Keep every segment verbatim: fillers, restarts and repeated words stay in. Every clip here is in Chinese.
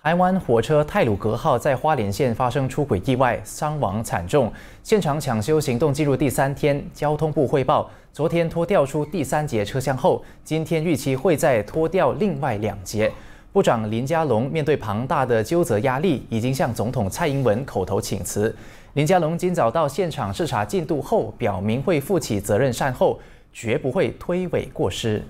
台湾火车太鲁阁号在花莲县发生出轨意外，伤亡惨重。现场抢修行动进入第三天，交通部汇报，昨天拖调出第三节车厢后，今天预期会再拖调另外两节。部长林佳龙面对庞大的纠责压力，已经向总统蔡英文口头请辞。林佳龙今早到现场视察进度后，表明会负起责任善后，绝不会推诿过失。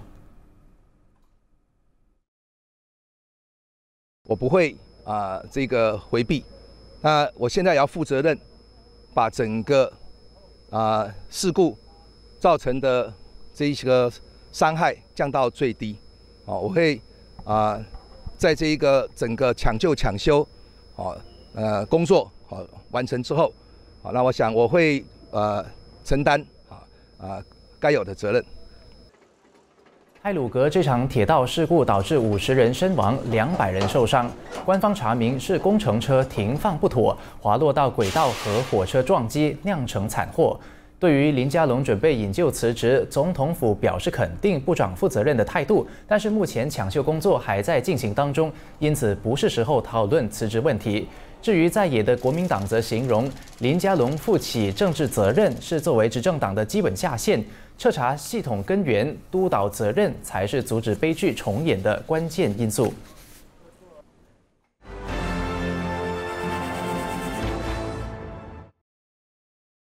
我不会啊、呃，这个回避。那我现在也要负责任，把整个啊、呃、事故造成的这一个伤害降到最低。哦，我会啊、呃，在这一个整个抢救抢修，哦呃工作好、哦、完成之后，好、哦，那我想我会呃承担啊啊该有的责任。 太鲁阁这场铁道事故导致五十人身亡，两百人受伤。官方查明是工程车停放不妥，滑落到轨道和火车撞击，酿成惨祸。对于林佳龙准备引咎辞职，总统府表示肯定部长负责任的态度，但是目前抢修工作还在进行当中，因此不是时候讨论辞职问题。 至于在野的国民党则形容林佳龙负起政治责任是作为执政党的基本下限，彻查系统根源、督导责任才是阻止悲剧重演的关键因素。